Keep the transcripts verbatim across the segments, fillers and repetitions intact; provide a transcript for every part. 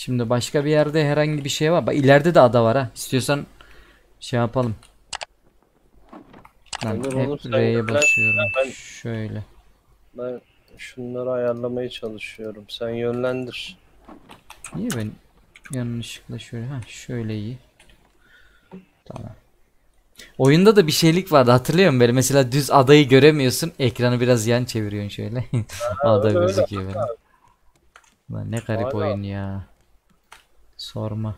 Şimdi başka bir yerde herhangi bir şey var. Bak ileride de ada var ha. İstiyorsan şey yapalım. Lan Olur hep olur, sen R'ye yönlen. basıyorum. Ben, Şöyle. ben şunları ayarlamaya çalışıyorum. Sen yönlendir. İyi ben yanlışlıkla şöyle ha şöyle iyi. Tamam. Oyunda da bir şeylik vardı hatırlıyor musun? Böyle mesela düz adayı göremiyorsun. Ekranı biraz yan çeviriyorsun şöyle. Ha, Ada öyle öyle. gözüküyor böyle. Lan ne garip Hala oyun ya. Sorma.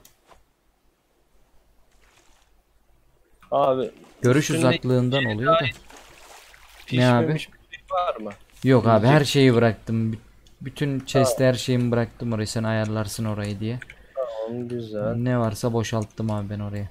abi, Görüş üstünde uzaklığından oluyor da. Ne abi? pişmemiş bir şey var mı? Yok abi her Yiyecek. şeyi bıraktım. B- Bütün Tamam, chest'te her şeyimi bıraktım oraya. Sen ayarlarsın orayı diye. tamam, güzel. Ne varsa boşalttım abi ben oraya.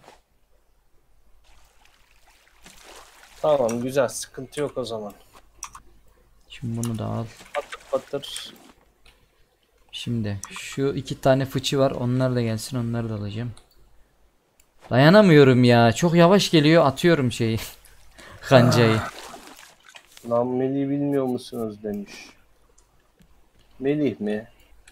Tamam, güzel, sıkıntı yok o zaman. Şimdi bunu da al. Patır patır. Şimdi şu iki tane fıçı var. Onlar da gelsin. Onları da alacağım. Dayanamıyorum ya. Çok yavaş geliyor. Atıyorum şeyi. Kancayı. Lan Melih bilmiyor musunuz demiş. Melih mi?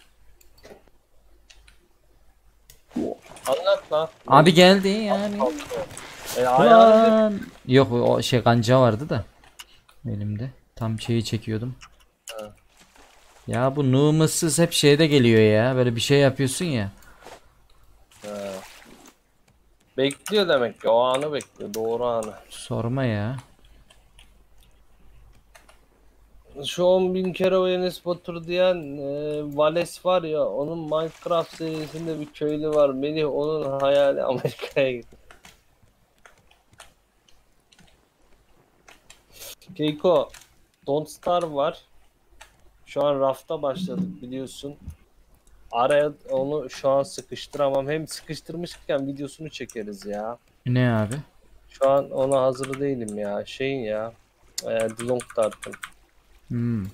Anlat lan. Abi Melih. geldi yani. E, ayarı bir. Lan. Yok o şey kanca vardı da. Elimde. Tam şeyi çekiyordum. Ha. Ya bu numusuz hep şeyde geliyor ya. Böyle bir şey yapıyorsun ya. Ha. Bekliyor demek ki. O anı bekliyor. Doğru anı. Sorma ya. Şu on bin kere o Enes Batur diyen e, Vales var ya, onun Minecraft serisinde bir köylü var. Melih onun hayali Amerika'ya gitti. Keiko, Don't Starve var. Şu an rafta başladık biliyorsun. Araya onu şu an sıkıştıramam. Hem sıkıştırmışken videosunu çekeriz ya. Ne abi? Şu an ona hazır değilim ya. Şeyin ya. E, The Long Dark'ın. Hmm.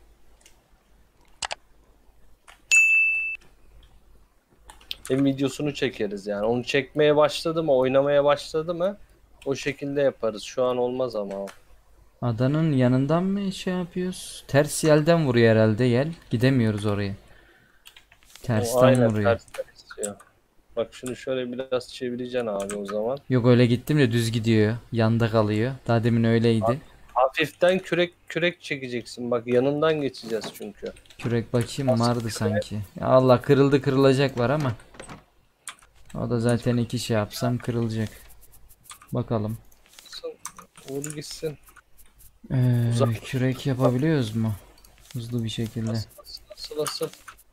Hem videosunu çekeriz yani. Onu çekmeye başladı mı, oynamaya başladı mı o şekilde yaparız. Şu an olmaz ama. o. Adanın yanından mı şey yapıyoruz? Ters yelden vuruyor herhalde yel. Gidemiyoruz oraya. O Tersten aynen vuruyor. ters ters istiyor. Bak şunu şöyle biraz çevireceksin abi o zaman. Yok öyle gittim de düz gidiyor. Yanda kalıyor. Daha demin öyleydi. Hafiften kürek kürek çekeceksin. Bak yanından geçeceğiz çünkü. Kürek bakayım Nasıl vardı sanki. Ya Allah kırıldı kırılacak var ama. O da zaten iki şey yapsam kırılacak. Bakalım. vur gitsin. Ee, Uzak kürek yapabiliyoruz mu? Hızlı bir şekilde. nasıl nasıl nasıl nasıl.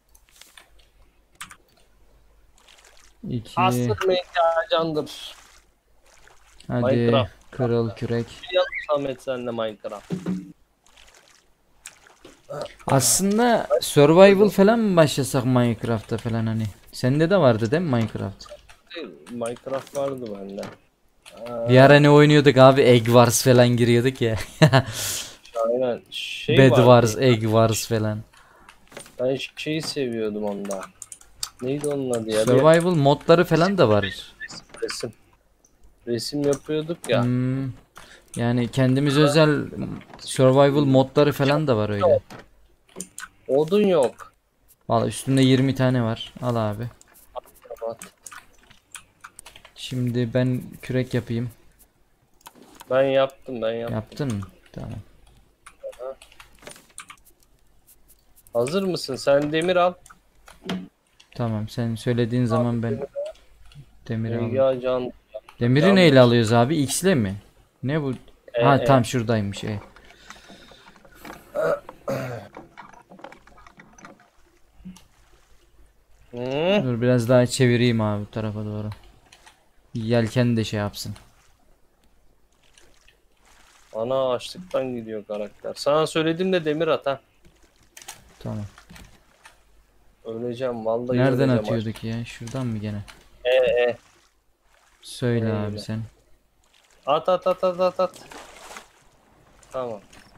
iki. Asır meydancandır. Hadi Minecraft. kırıl kürek. Yaz Samet senle Minecraft. Aslında survival falan mı başlasak Minecraft'ta falan hani. Sende de vardı değil mi Minecraft? Minecraft vardı bende. Bir ara ne oynuyorduk abi? Egg Wars falan giriyorduk ya. Aynen şey Bed vardı Wars, ya. Egg Wars falan. Ben şeyi seviyordum onda. Neydi onun adı ya? Bir Survival modları falan da var. resim. Resim yapıyorduk ya. Hmm, yani kendimiz özel survival modları falan da var öyle. Odun yok. Valla üstünde yirmi tane var. Al abi. Bak, Şimdi ben kürek yapayım. ben yaptım ben yaptım. Yaptın mı? Tamam. Hazır mısın? Sen demir al. Tamam sen söylediğin zaman ben demiri alayım. Ya can. Demiri neyle Candır. alıyoruz abi? X'le mi? Ne bu? E, Ha e. tam şuradaymış. E. Hı? Dur biraz daha çevireyim abi bu tarafa doğru. Yelken de şey yapsın. Ana açlıktan gidiyor karakter. Sana söyledim de demir at ha. Tamam. Öleceğim vallahi Nereden öleceğim. atıyorduk ya? Şuradan mı gene? E e. Söyle abi Öyle. sen. At at at at at at. Tamam.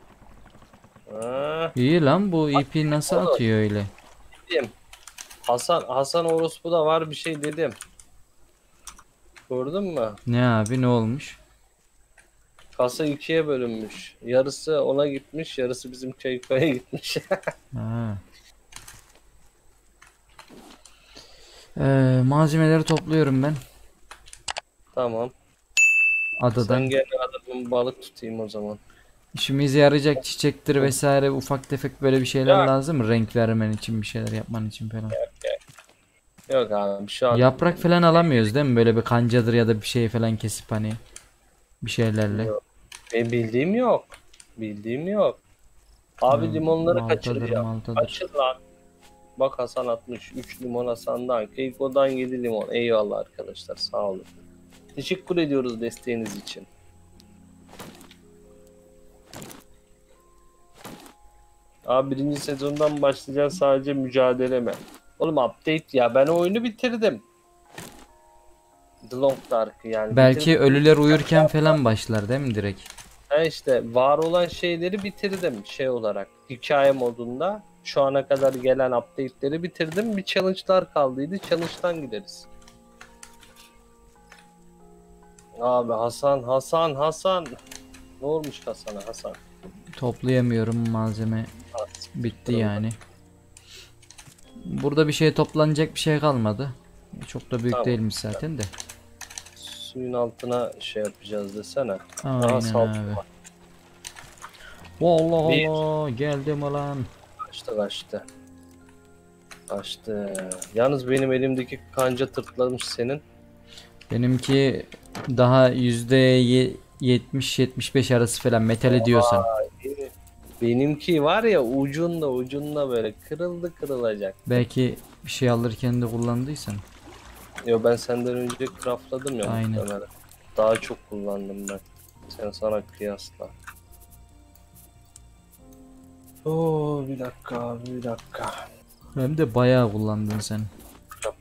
Ha, İyi lan bu ipi nasıl oğlum, atıyor öyle? dedim. Hasan Hasan Orospu da var bir şey dedim. Gördün mü? Ne abi ne olmuş? Kasa ikiye bölünmüş. Yarısı ona gitmiş, yarısı bizim Keiko'ya gitmiş. Ha. Ee, malzemeleri topluyorum ben Tamam. adadan. Sen gel adamın balık tutayım o zaman. İşimize yarayacak çiçektir vesaire ufak tefek böyle bir şeyler Ya lazım mı? Renk vermen için bir şeyler yapman için falan. yok abi şu an Yaprak falan alamıyoruz değil mi? Böyle bir kancadır ya da bir şey falan kesip hani bir şeylerle. yok. Benim bildiğim yok. Bildiğim yok. Abi Hmm, limonları maltadır kaçıracağım. maltadır. Kaçır lan. Bak Hasan atmış. üç limon Hasan'dan. Keiko'dan yedi limon. Eyvallah arkadaşlar sağ olun. Teşekkür ediyoruz desteğiniz için. Abi birinci sezondan başlayacaksın sadece mücadele mi? Oğlum update ya ben o oyunu bitirdim. The Long Dark'ı yani Belki bitirdim. ölüler uyurken falan başlar değil mi direkt? Ha işte var olan şeyleri bitirdim şey olarak. Hikaye modunda şu ana kadar gelen update'leri bitirdim. Bir challenge'lar kaldıydı. Challenge'dan gideriz. Abi Hasan, Hasan, Hasan. Ne olmuş Hasan'a Hasan? Toplayamıyorum malzeme Ha, bitti yani. Burada bir şey toplanacak bir şey kalmadı. Çok da büyük Tamam. değilmiş zaten de. Suyun altına şey yapacağız desene. Aha Aynen saltım abi. var. Allah Bir. Allah geldim ulan. Kaçtı kaçtı. Kaçtı. Yalnız benim elimdeki kanca tırtlamış senin. Benimki daha yüzde yetmiş yetmiş beş arası falan metal diyorsan. Benim- Benimki var ya ucunda ucunda böyle kırıldı kırılacak. Belki bir şey alırken de kullandıysan. Yo ben senden önce craftladım ya Aynen. muhtemelen. Daha çok kullandım ben. Sen sana kıyasla. Oo bir dakika abi bir dakika. Hem de bayağı kullandın sen. Yap.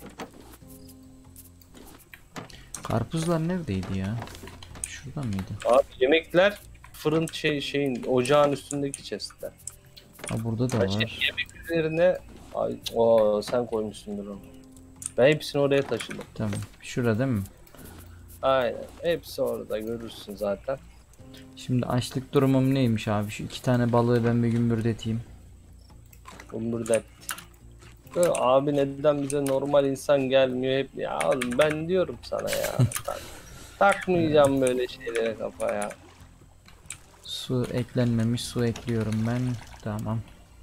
Karpuzlar neredeydi ya? Şurada mıydı? Abi yemekler fırın şey şeyin ocağın üstündeki chest'te. Ha burada da Şey, var. yemek üzerine ay o sen koymuşsundur onu. Ben hepsini oraya taşıdım. Tamam. Şurada değil mi? Aynen. Hepsi orada görürsün zaten. Şimdi açlık durumum neymiş abi? Şu iki tane balığı ben bir gümbürdeteyim. Umurda. Abi neden bize normal insan gelmiyor hep ya oğlum ben diyorum sana ya. Tak- takmayacağım böyle şeylere kafaya. Su eklenmemiş. Su ekliyorum ben. Tamam.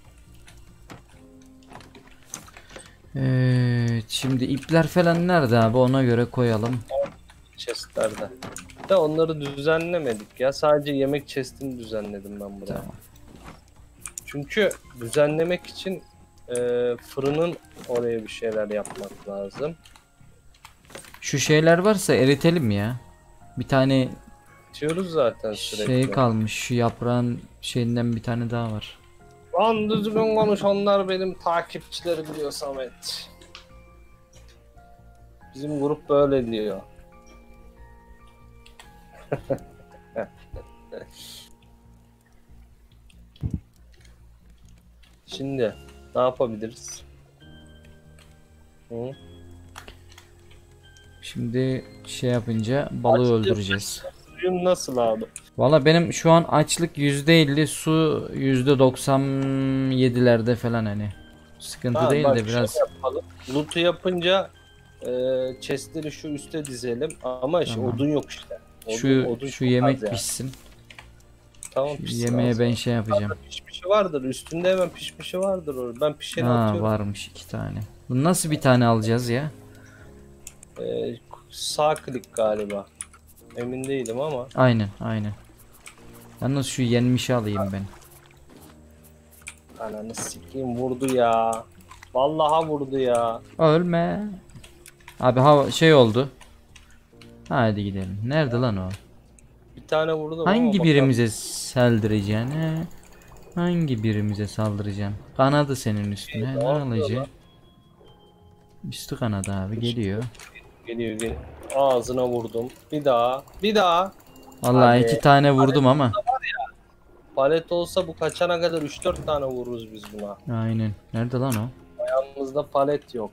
Evet. Şimdi ipler falan nerede abi? Ona göre koyalım. Chestlerde. De onları düzenlemedik ya. Sadece yemek chestini düzenledim ben buraya. Tamam. Çünkü düzenlemek için e, fırının oraya bir şeyler yapmak lazım. Şu şeyler varsa eritelim ya. Bir tane Diyoruz zaten sürekli. şey kalmış. Şu yaprağın şeyinden bir tane daha var. Lan düzgün konuş onlar benim takipçileri biliyor Samet. Bizim grup böyle diyor. Şimdi ne yapabiliriz? Hı? Şimdi şey yapınca balığı Açlık. öldüreceğiz. Suyun nasıl abi? Valla benim şu an açlık yüzde elli, su yüzde doksan yedilerde falan hani. Sıkıntı Tamam, değil bak de biraz. şöyle yapalım. Loot'u yapınca e, chestleri şu üste dizelim ama işte Tamam. odun yok işte. Odun, Şu odun şu çok yemek az yani. pişsin. Tamam Şu pişsin yemeğe az ben ya. şey yapacağım. Zaten pişmişi vardır. Üstünde hemen pişmişi vardır orada. Ben pişeni Ha atıyorum. varmış iki tane. Bunu nasıl bir tane alacağız ya? Ee, sağ klik galiba. Emin değilim ama. Aynen aynen. Yalnız şu yenmişi alayım ben. Ananı sikeyim vurdu ya. Vallahi vurdu ya. Ölme. Abi hava şey oldu. Hadi gidelim. Nerede lan o? Bir tane vurdum ama Hangi bakalım. birimize saldıracaksın he? Hangi birimize saldıracaksın? Kanadı senin üstüne. Hey, Ne ne yapıyor alacaksın? lan? Üstü kanadı abi geliyor. Geliyor geliyor. Ağzına vurdum. Bir daha. Bir daha. Vallahi Hadi. iki tane vurdum ama. Palet olsa bu kaçana kadar üç dört tane vururuz biz buna. Aynen. Nerede lan o? Ayağımızda palet yok.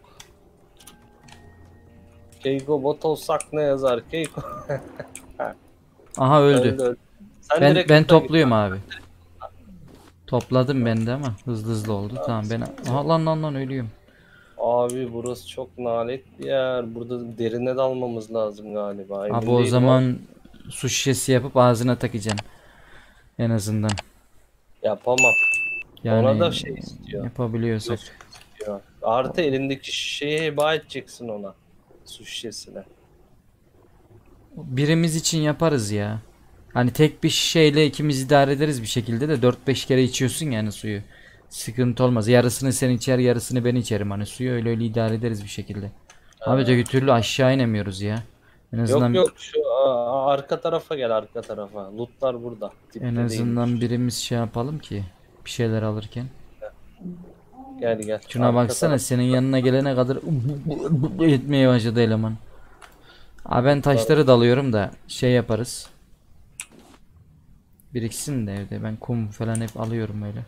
Keiko bot olsak ne yazar Keiko? Aha öldü. Öldü, öldü. Sen Ben direkt ben loot'a git. topluyorum abi. Topladım ben de ama hızlı hızlı oldu. Tamam ben. Aha lan lan lan ölüyorum. Abi burası çok nalet bir yer. Burada derine dalmamız lazım galiba. Emin Abi o değilim ama zaman su şişesi yapıp ağzına takacaksın. En azından. yapamam. Ona da Yani şey istiyor. yapabiliyorsak. Yosun istiyor. Artı elindeki şişeyi heba edeceksin ona. Su şişesine. Birimiz için yaparız ya. Hani tek bir şişeyle ikimiz idare ederiz bir şekilde de dört beş kere içiyorsun yani suyu. Sıkıntı olmaz. Yarısını sen içer, yarısını ben içerim. Hani suyu öyle öyle idare ederiz bir şekilde. Abi öteki türlü aşağı inemiyoruz ya. En Yok azından yok şu aa, arka tarafa gel arka tarafa. Lootlar burada. en Dipte değilmiş. azından birimiz şey yapalım ki bir şeyler alırken. Gel gel. Şuna Arka baksana, taraf. senin yanına gelene kadar etmeye başladı eleman. Abi ben taşları dalıyorum da şey yaparız. Biriksin de evde. Ben kum falan hep alıyorum öyle.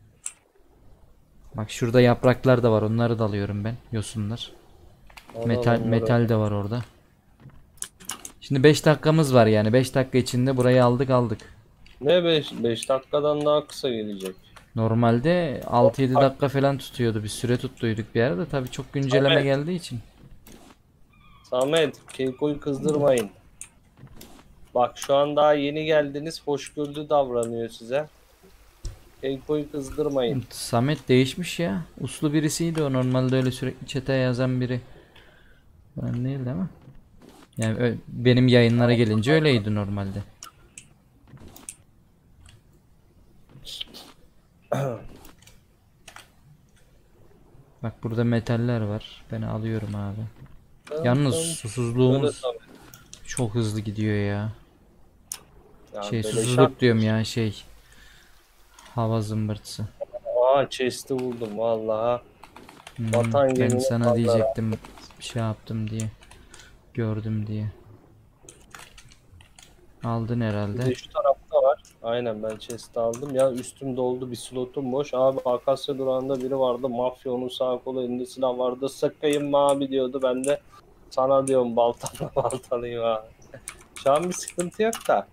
Bak şurada yapraklar da var. Onları da alıyorum ben. Yosunlar. Al, Metal al onları. metal de var orada. Şimdi beş dakikamız var yani. beş dakika içinde burayı aldık aldık. Ne beş beş dakikadan daha kısa gelecek. Normalde altı yedi dakika falan tutuyordu. Bir süre tuttuyduk bir yerde. Tabii çok güncelleme Samet. geldiği için. Samet, Keiko'yu kızdırmayın. Bak şu an daha yeni geldiniz. Hoşgörülü davranıyor size. Keiko'yu kızdırmayın. Samet değişmiş ya. Uslu birisiydi o. Normalde öyle sürekli chat'e yazan biri. Ben değil değil mi? Yani ö- benim yayınlara gelince öyleydi normalde. Bak burada metaller var. Ben alıyorum abi. Yalnız Öyle susuzluğumuz tabii. çok hızlı gidiyor ya. Yani Şey böyle susuzluk şart. diyorum ya şey. Hava zımbırtısı. Aa chest'i buldum vallahi. Hmm, Vatan ben gemine sana sallar. diyecektim bir şey yaptım diye. Gördüm diye. Aldın Bir herhalde. de şu tarafta var. Aynen ben chest aldım. Ya üstüm doldu bir slotum boş. Abi Akasya durağında biri vardı. Mafya onun sağ kolu elinde silah vardı. Sıkayım mı abi diyordu. Ben de sana diyorum baltamla baltalıyım abi. Şu an bir sıkıntı yok da.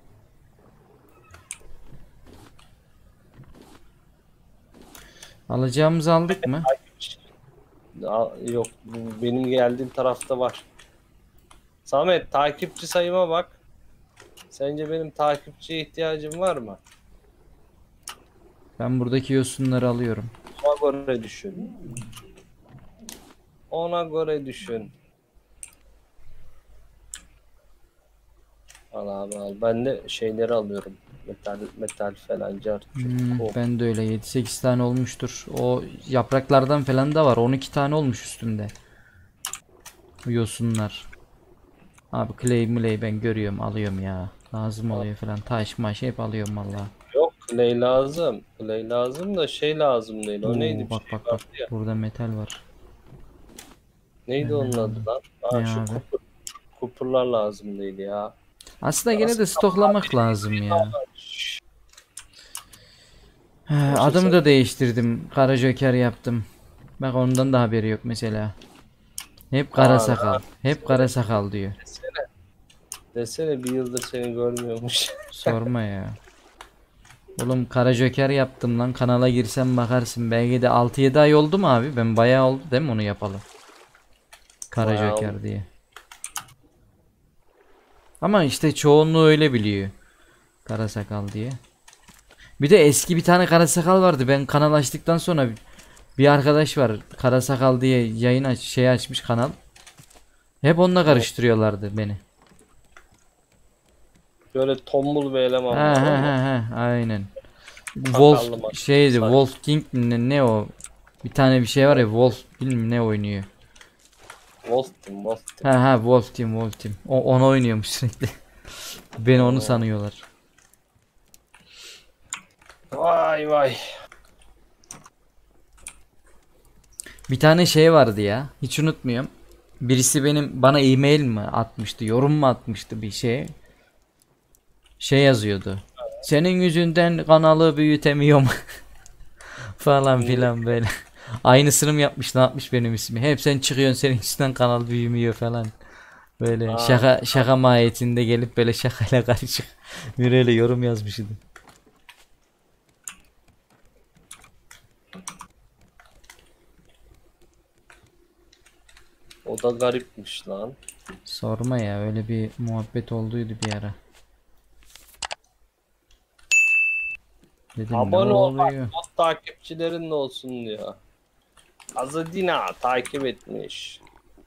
Alacağımızı aldık mı? Aa, yok bu benim geldiğim tarafta var. Samet takipçi sayıma bak. Sence benim takipçiye ihtiyacım var mı? Ben buradaki yosunları alıyorum. Ona göre düşün. Ona göre düşün. Al abi al. Ben de şeyleri alıyorum. Metal metal falan car. Hmm, Kum. ben de öyle yedi sekiz tane olmuştur. O yapraklardan falan da var. on iki tane olmuş üstünde. Bu yosunlar. Abi clay miley ben görüyorum alıyorum ya. Lazım oluyor falan. Taş maş hep alıyorum valla. Yok clay lazım. Clay lazım da şey lazım değil. O neydi Oo, bir bak şey bak bak. vardı ya. Burada metal var. Neydi onun adı lan? Aa, Ne şu abi? kupur, kupurlar lazım değil ya. Aslında gene de stoklamak lazım ya. He, adımı da değiştirdim. Kara Joker yaptım. Bak ondan da haberi yok mesela. Hep kara Aa, sakal. Hep kara sakal diyor. desene. Desene bir yıldır seni görmüyormuş. Sorma ya. Oğlum Kara Joker yaptım lan. Kanala girsen bakarsın. Belki de altı yedi ay oldu mu abi? Ben bayağı oldu değil mi onu yapalım? Kara Bayağı Joker oldu. diye. Ama işte çoğunluğu öyle biliyor. Kara sakal diye. Bir de eski bir tane kara sakal vardı. Ben kanal açtıktan sonra bir arkadaş var. Kara sakal diye yayın aç şey açmış kanal. Hep onunla karıştırıyorlardı beni. Böyle tombul bir eleman Ha var ha ama. ha ha aynen. Sakallı Wolf bak. şeydi Saç. Wolf King mi ne, ne o? Bir tane bir şey var ya Wolf bilmem ne oynuyor. Wolf Team, Wolf Team. Ha ha Wolf Team Wolf Team. O onu oynuyormuş sürekli. Beni onu sanıyorlar. Vay vay. Bir tane şey vardı ya. Hiç unutmuyorum. Birisi benim bana e-mail mi atmıştı, yorum mu atmıştı bir şey. Şey yazıyordu. Senin yüzünden kanalı büyütemiyorum falan filan böyle. Aynısını mı yapmış, ne yapmış benim ismi. Hep sen çıkıyorsun senin yüzünden kanal büyümüyor falan. Böyle Aa. şaka şaka mahiyetinde gelip böyle şakayla karışık bir öyle yorum yazmıştı. O da garipmiş lan. Sorma ya, öyle bir muhabbet olduydu bir ara. Dedim ne Abone ol bak, oluyor? bot takipçilerin de olsun diyor. Azadina takip etmiş.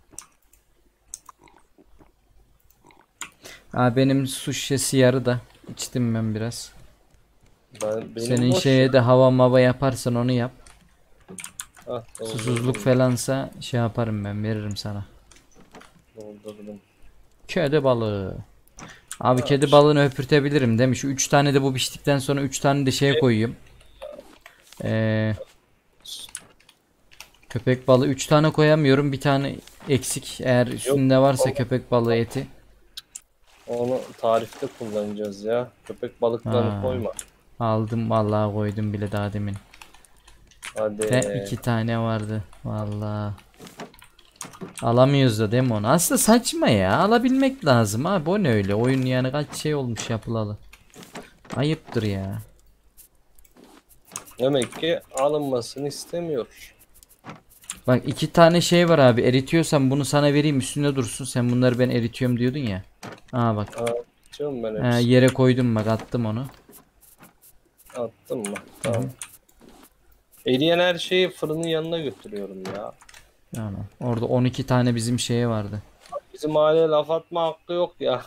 Aa, benim su şişesi yarıda. İçtim ben biraz. Ben, benim Senin boş şeye ya. de hava mava yaparsan onu yap. Hah, Susuzluk doldurdum. falansa şey yaparım, ben veririm sana. Doldurdum. Kedi balığı. Abi Ha, kedi balığını öpürtebilirim değil mi? Şu üç tane de bu piştikten sonra üç tane de şeye koyayım. Ee, köpek balığı üç tane koyamıyorum. Bir tane eksik. Eğer yok, üstünde varsa onu, köpek balığı eti. onu tarifte kullanacağız ya. Köpek balıklarını Ha, koyma. aldım vallahi, koydum bile daha demin. Hadi. Ve iki tane vardı. Vallahi. Alamıyoruz da değil mi onu? Aslında saçma ya. Alabilmek lazım abi. O ne öyle? Oyun yani kaç şey olmuş yapılalı. Ayıptır ya. Demek ki alınmasını istemiyor. Bak iki tane şey var abi. Eritiyorsan bunu sana vereyim, üstünde dursun. Sen bunları ben eritiyorum diyordun ya. Aa bak. Ha, atıyorum ben Ha, hepsini. yere koydum bak, attım onu. Attım mı? Tamam. Eriyen her şeyi fırının yanına götürüyorum ya. Tamam. Orada on iki tane bizim şeye vardı. Bizim aileye laf atma hakkı yok ya.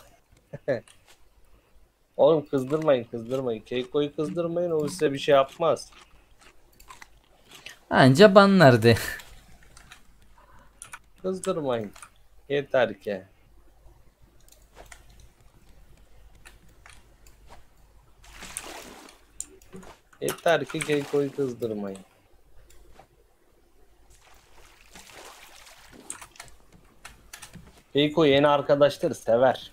Oğlum kızdırmayın kızdırmayın. Keiko'yu kızdırmayın, o size bir şey yapmaz. Anca banlardı. Kızdırmayın. Yeter ki. Yeter ki Keiko'yu kızdırmayın. Keiko yeni arkadaşları sever.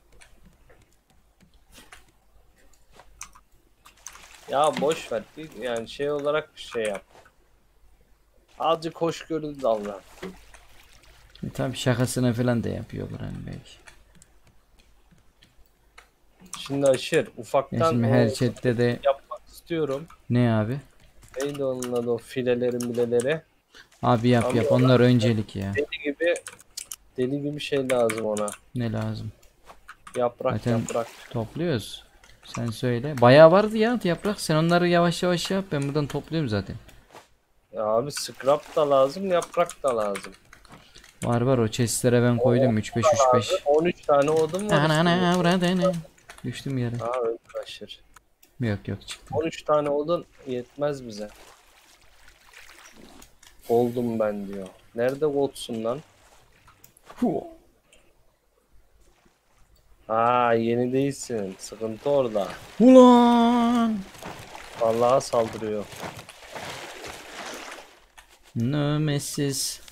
Ya boş ver. Yani şey olarak bir şey yap. Azıcık hoşgörülü davran. E, tabii şakasına falan da yapıyorlar hani belki. Şimdi aşır Ya ufaktan şimdi o her chatte de yapmak istiyorum. ne abi? Neydi onun adı, o filelerin bileleri. Abi yap Ama yap, ona onlar öncelik ya. deli gibi deli gibi şey lazım ona. Ne lazım? Yaprak Zaten yaprak. topluyoruz. Sen söyle. Bayağı vardı ya yaprak. Sen onları yavaş yavaş yap. Ben buradan topluyorum zaten. Ya abi scrap da lazım, yaprak da lazım. Var var, o chestlere ben koydum. üç beş üç beş. on üç tane odun var Ana üstünde. ana avradını. Düştüm yere. Ha öyle aşır. Yok yok, çıktım. on üç tane odun yetmez bize. Oldum ben diyor. Nerede Gold'sun lan? Hu. Ha yeni değilsin. Sıkıntı orada. Ulan. Allah'a saldırıyor. Nemesis.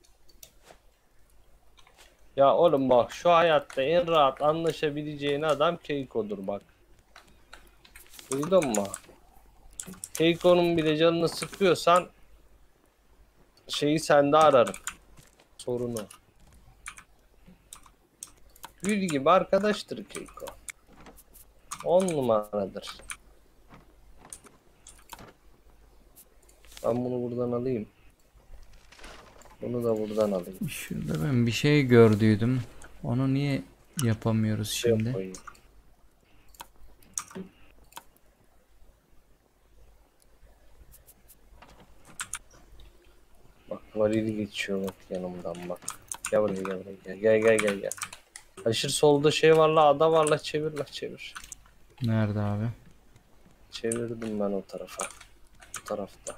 Ya oğlum bak, şu hayatta en rahat anlaşabileceğin adam Keiko'dur bak. Duydun mu? Keiko'nun bile canını sıkıyorsan şeyi sende ararım. Sorunu. Gül gibi arkadaştır Keiko. On numaradır. Ben bunu buradan alayım. Bunu da buradan alayım. Şurada ben bir şey gördüydüm. Onu niye yapamıyoruz Şuraya şimdi? koyayım. Bak varili geçiyor bak yanımdan bak. Gel buraya gel buraya gel. Gel gel gel gel. Aşırı solda şey var la, ada var la, çevir la çevir. Nerede abi? Çevirdim ben o tarafa. Bu tarafta.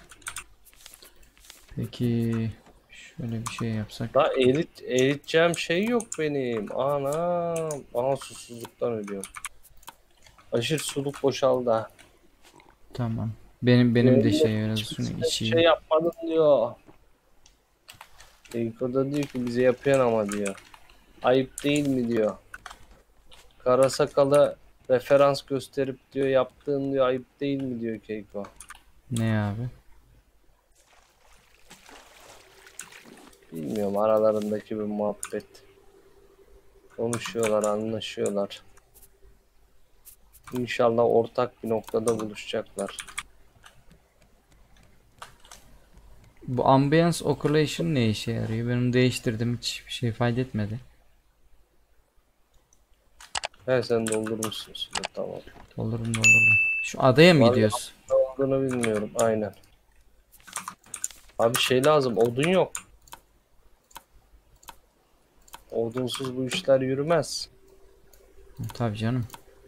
Peki şöyle bir şey yapsak. Daha erit, eriteceğim şey yok benim. Anam. Aha susuzluktan ölüyorum. Aşırı suluk boşaldı ha. Tamam. Benim benim de şey biraz şunu Kimse bir içeyim. şey yapmadın diyor. Keiko'da diyor ki bize yapıyorsun ama diyor. Ayıp değil mi diyor. Kara sakalı referans gösterip diyor yaptığın diyor ayıp değil mi diyor Keiko. Ne abi? Bilmiyorum, aralarındaki bir muhabbet. Konuşuyorlar, anlaşıyorlar. İnşallah ortak bir noktada buluşacaklar. Bu Ambience Occlusion ne işe yarıyor? Ben onu değiştirdim, hiç bir şey fayda etmedi. He sen doldurmuşsun suyu, tamam. Doldurum doldurum. Şu adaya mı Vallahi gidiyoruz? ne olduğunu bilmiyorum, aynen. Abi şey lazım, odun yok. Odunsuz bu işler yürümez. Tabii canım.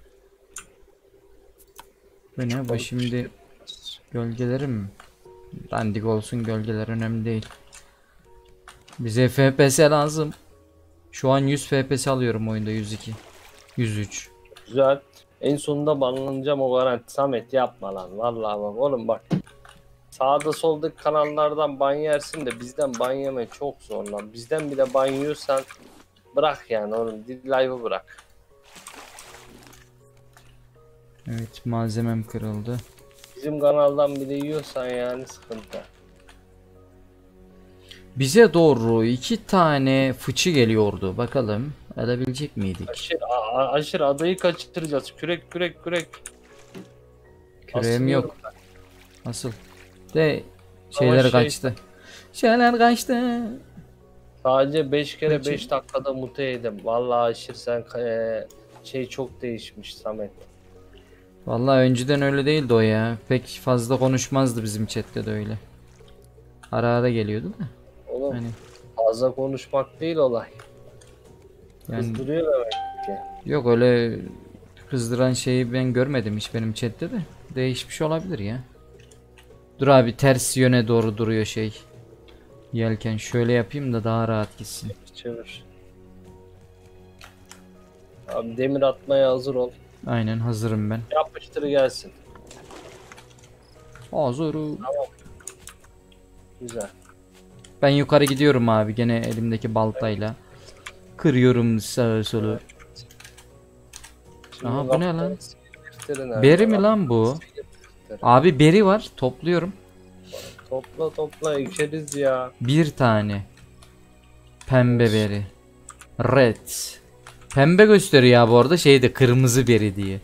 Bu ne? Bu şimdi gölgelerim mi? Dandik olsun, gölgeler önemli değil. Bize F P S lazım. Şu an yüz F P S alıyorum oyunda, yüz iki. yüz üç. Güzel. En sonunda banlanacağım o garanti. Samet yapma lan. Vallahi bak oğlum bak. Sağda soldaki kanallardan ban yersin de bizden ban yeme çok zor lan. Bizden bile ban yiyorsan bırak yani oğlum. Live'ı bırak. Evet, malzemem kırıldı. Bizim kanaldan bile yiyorsan yani sıkıntı. Bize doğru iki tane fıçı geliyordu. Bakalım alabilecek miydik? Aşır, a- aşır adayı kaçıracağız. Kürek kürek kürek. Küreğim Asılıyorum yok. ben. Nasıl? De şeyler şey- kaçtı. Şeyler kaçtı. Sadece beş kere Peki. beş dakikada mute yedim. Vallahi aşır sen e, şey çok değişmiş Samet. Vallahi önceden öyle değildi o ya. Pek fazla konuşmazdı bizim chatte de öyle. Ara ara geliyordu da. Oğlum Hani fazla konuşmak değil olay. yani Kızdırıyor demek ki. yok, öyle kızdıran şeyi ben görmedim hiç benim chatte de. Değişmiş olabilir ya. Dur abi, ters yöne doğru duruyor şey. Yelken şöyle yapayım da daha rahat gitsin. Çevir. Abi demir atmaya hazır ol. Aynen, hazırım ben. Yapıştır gelsin. Hazırım. Güzel. Ben yukarı gidiyorum abi, gene elimdeki baltayla. Kırıyorum sağa solu. Şimdi Aha, bu ne laftan lan? siktirtiri nerede? Beri mi lan bu? Siktirtiri. Abi beri var, topluyorum. Topla topla içeriz ya. Bir tane. Pembe beri. Red. Pembe gösteriyor ya bu arada, şeyde kırmızı beri diye.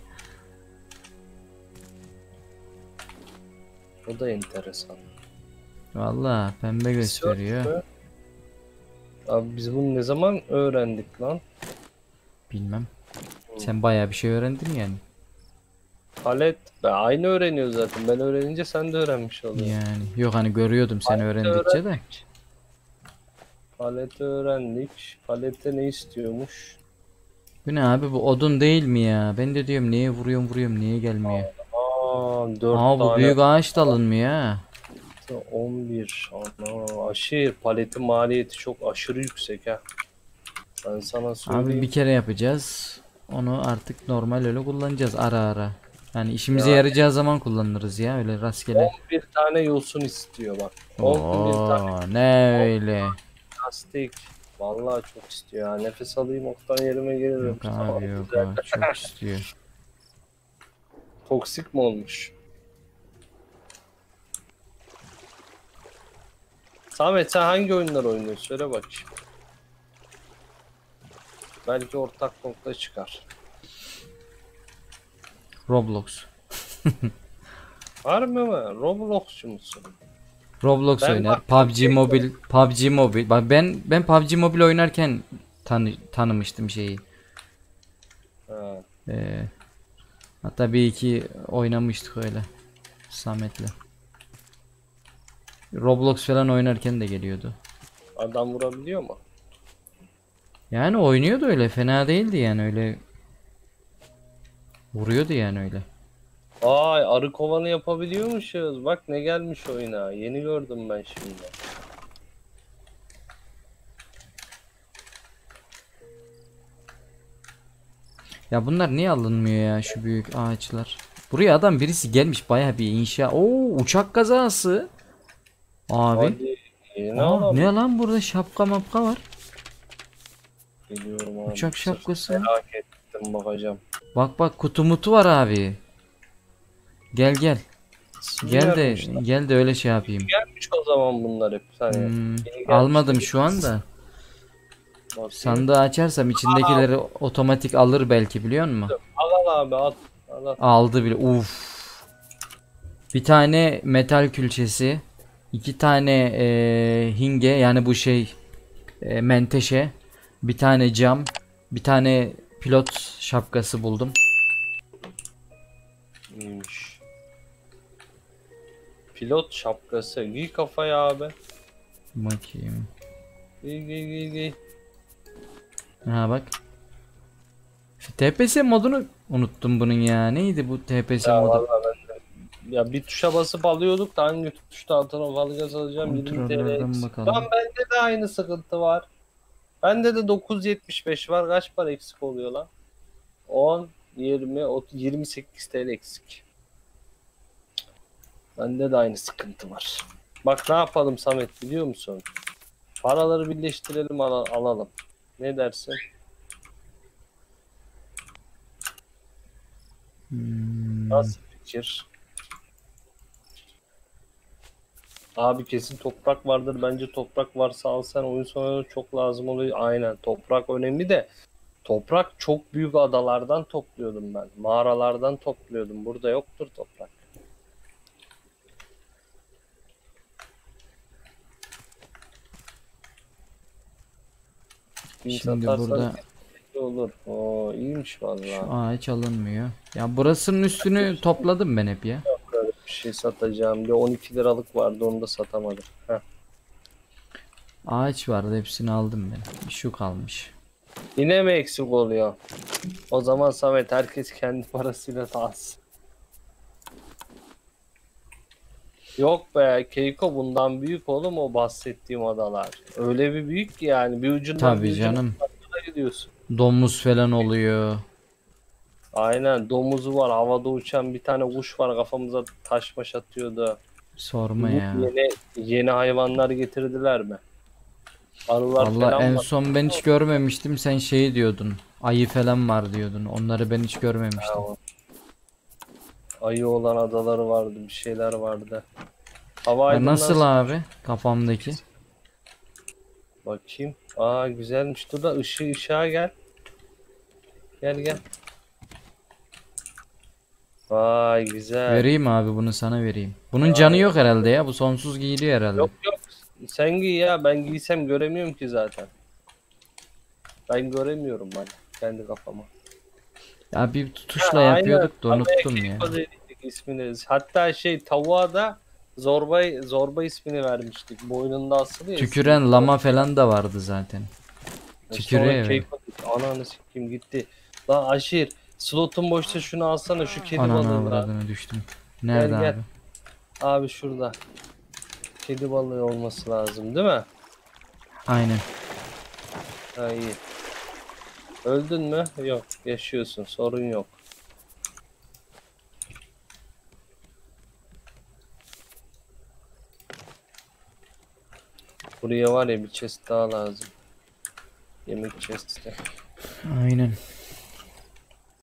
O da enteresan. Vallahi pembe gösteriyor. Sörf mü? Abi biz bunu ne zaman öğrendik lan? Bilmem. Sen bayağı bir şey öğrendin yani. Palet. Ben aynı öğreniyoruz zaten. Ben öğrenince sen de öğrenmiş oluyorsun. Yani yok, hani görüyordum seni Palet öğrendikçe de. öğrendik. Paleti öğrendik. Palette ne istiyormuş? Bu ne abi, bu odun değil mi ya? Ben de diyorum niye vuruyorum vuruyorum, niye gelmiyor? Aa, dört Aa, bu tane. büyük ağaç dalınmıyor ha. on bir. Ana, aşırı paletin maliyeti çok aşırı yüksek ha. Ben sana söyleyeyim. Abi bir kere yapacağız. Onu artık normal öyle kullanacağız ara ara. Yani işimize Yani- yarayacağı zaman kullanırız ya, öyle rastgele. on bir tane yosun istiyor bak. on bir tane Oo, ne öyle. lastik. Vallahi çok istiyor ya. Nefes alayım oktan yerime gelirim. Yok Tamam, abi, yok güzel. abi, çok istiyor. Toksik mi olmuş? Samet sen hangi oyunlar oynuyorsun? Söyle bakayım. Belki ortak nokta çıkar. Roblox. Var mı mı? Roblox'cu musun? Roblox Ben oynar. bak- P U B G Mobile, P U B G Mobile. Bak ben ben P U B G Mobile oynarken tanı, tanımıştım şeyi. Ha. Ee, hatta bir iki oynamıştık öyle Samet'le. Roblox falan oynarken de geliyordu. Adam vurabiliyor mu? Yani oynuyordu öyle, fena değildi yani, öyle vuruyordu yani öyle. Vay arı kovanı yapabiliyormuşuz. Bak ne gelmiş oyuna. Yeni gördüm ben şimdi. Ya bunlar niye alınmıyor ya, şu büyük ağaçlar? Buraya adam birisi gelmiş, baya bir inşa. Oo, uçak kazası. Abi. Hadi yeni Aa, alalım. ne lan, burada şapka mapka var. Geliyorum abi. Uçak Sırf şapkası var. Merak ettim bakacağım. Bak bak, kutu mutu var abi. Gel gel. Gel de Gelmişler. gel de öyle şey yapayım. Gelmiş o zaman bunlar hep. Hani Hmm, yeni gelmiş almadım değil. şu anda. Bakayım. Sandığı açarsam içindekileri otomatik alır belki, biliyor musun? Al al abi al. Al al. Aldı bile. Uf. Bir tane metal külçesi. iki tane eee, hinge yani bu şey eee, menteşe, bir tane cam, bir tane pilot şapkası buldum. İyiymiş. Pilot şapkası. Giy kafaya abi. Bakayım. Giy giy giy giy. Ha bak. Şu T P S modunu unuttum bunun ya. Neydi bu T P S Ya modu? vallahi ben de. Ya bir tuşa basıp alıyorduk da hangi tuşta altına falgaz alacağım yirmi T L Kontrollerden eksik. bakalım. Lan bende de aynı sıkıntı var. Bende de dokuz yüz yetmiş beş var. Kaç para eksik oluyor lan? on, yirmi, otuz, yirmi sekiz T L eksik. Bende de aynı sıkıntı var. Bak ne yapalım Samet biliyor musun? Paraları birleştirelim al- alalım. Ne dersin? Hmm. Nasıl fikir? Abi kesin toprak vardır. Bence toprak varsa alsan oyun sonunda çok lazım oluyor. Aynen toprak önemli de toprak çok büyük adalardan topluyordum ben. Mağaralardan topluyordum. Burada yoktur toprak. Bin Şimdi satarsan burada iyi olur. Oo iyiymiş şu vallahi. ağaç alınmıyor. Ya burasının üstünü topladım ben hep ya. Böyle bir şey satacağım. Bir on iki liralık vardı onu da satamadım. Heh. Ağaç vardı, hepsini aldım ben. Bir şu kalmış. Yine mi eksik oluyor? O zaman Samet herkes kendi parasıyla alsın. Yok be Keiko bundan büyük oğlum o bahsettiğim adalar. Öyle bir büyük ki yani bir ucundan Tabii bir ucuna canım. kadar gidiyorsun. Domuz falan oluyor. Aynen domuzu var havada uçan bir tane kuş var kafamıza taş maş atıyordu. Sorma ya. Yeni, yeni hayvanlar getirdiler mi? Arılar Valla falan en var. son ben hiç görmemiştim. Sen şey diyordun. Ayı falan var diyordun. Onları ben hiç Ha, görmemiştim. o ayı olan adaları vardı bir şeyler vardı. Hava Ya nasıl aydınlansın. abi kafamdaki? Bakayım. Aa güzelmiş. Dur da ışığı ışığa gel. Gel gel. Vay güzel. Vereyim abi, bunu sana vereyim. Bunun canı Vay. yok herhalde ya. Bu sonsuz giyiliyor herhalde. Yok yok. Sen giy ya. Ben giysem göremiyorum ki zaten. Ben göremiyorum ben. Kendi kafama. Ya bir tutuşla Ha, yapıyorduk da aynen. unuttum Tabii ya. Keiko dedik ismini. Hatta şey tavuğa da zorba zorba ismini vermiştik. Boynunda asılı ya. Tüküren lama falan da vardı zaten. Tükürüyor Sonra evet. Keiko dedik. Ananı sikeyim gitti. Lan Aşir slotun boşta şunu alsana şu kedi Ananı balığını. avradını düştüm. Nerede Gel, gel. abi? Abi şurada. Kedi balığı olması lazım değil mi? Aynen. Ha iyi. Öldün mü? Yok. Yaşıyorsun. Sorun yok. Buraya var ya bir chest daha lazım. Yemek chest'i. Aynen.